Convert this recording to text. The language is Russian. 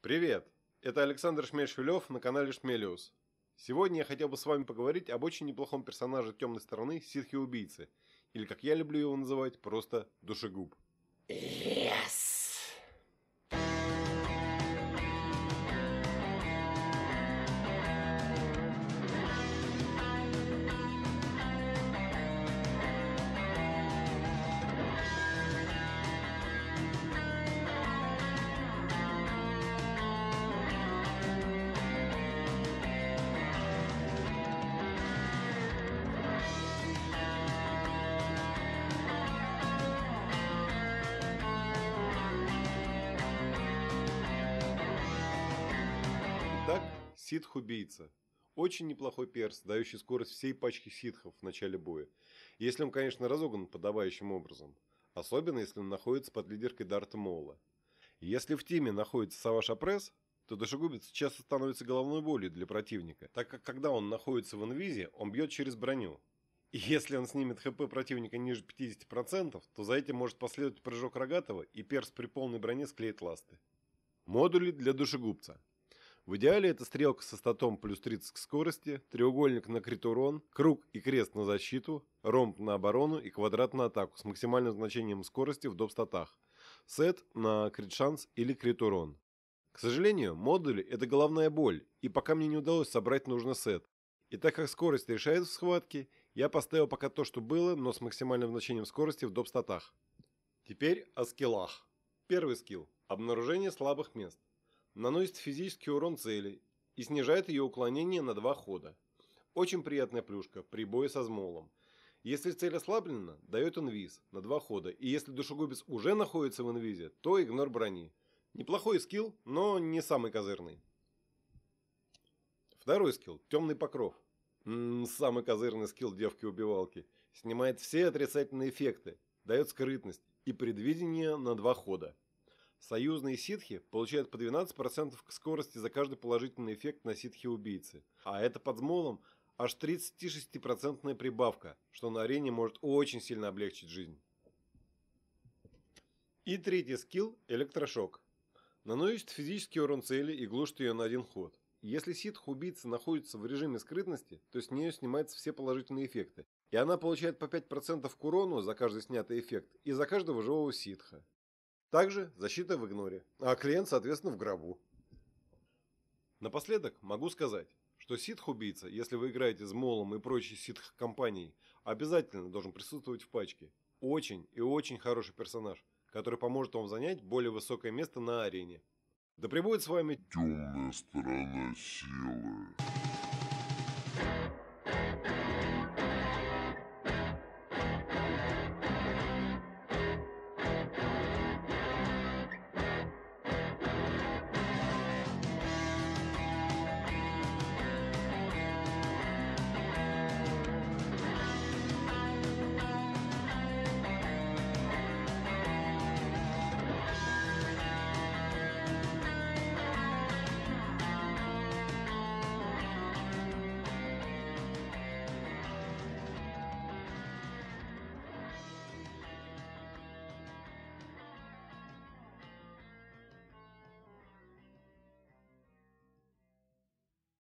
Привет! Это Александр Шмель-Швелев на канале Шмелиус. Сегодня я хотел бы с вами поговорить об очень неплохом персонаже темной стороны ситхи-убийцы, или как я люблю его называть, просто душегуб. Yes! Итак, ситх-убийца. Очень неплохой перс, дающий скорость всей пачки ситхов в начале боя. Если он, конечно, разогнан подобающим образом. Особенно, если он находится под лидеркой Дарта Моула. Если в тиме находится Саваш Апресс, то душегубец часто становится головной болью для противника, так как когда он находится в инвизе, он бьет через броню. И если он снимет хп противника ниже 50%, то за этим может последовать прыжок рогатого, и перс при полной броне склеит ласты. Модули для душегубца. В идеале это стрелка со статом плюс 30 к скорости, треугольник на крит урон, круг и крест на защиту, ромб на оборону и квадрат на атаку с максимальным значением скорости в доп. Статах, сет на крит шанс или крит урон. К сожалению, модули это головная боль, и пока мне не удалось собрать нужный сет. И так как скорость решает в схватке, я поставил пока то, что было, но с максимальным значением скорости в доп. Статах. Теперь о скиллах. Первый скилл – обнаружение слабых мест. Наносит физический урон цели и снижает ее уклонение на 2 хода. Очень приятная плюшка при бое со змолом. Если цель ослаблена, дает инвиз на 2 хода, и если душегубец уже находится в инвизе, то игнор брони. Неплохой скилл, но не самый козырный. Второй скилл – темный покров. Самый козырный скилл девки-убивалки. Снимает все отрицательные эффекты, дает скрытность и предвидение на 2 хода. Союзные ситхи получают по 12% к скорости за каждый положительный эффект на ситхи-убийцы. А это под змолом аж 36% прибавка, что на арене может очень сильно облегчить жизнь. И третий скилл – электрошок. Наносит физический урон цели и глушит ее на 1 ход. Если ситх-убийца находится в режиме скрытности, то с нее снимаются все положительные эффекты. И она получает по 5% к урону за каждый снятый эффект и за каждого живого ситха. Также защита в игноре, а клиент, соответственно, в гробу. Напоследок могу сказать, что ситх-убийца, если вы играете с молом и прочей ситх-компанией, обязательно должен присутствовать в пачке. Очень и очень хороший персонаж, который поможет вам занять более высокое место на арене. Да пребудет с вами Темная сторона силы.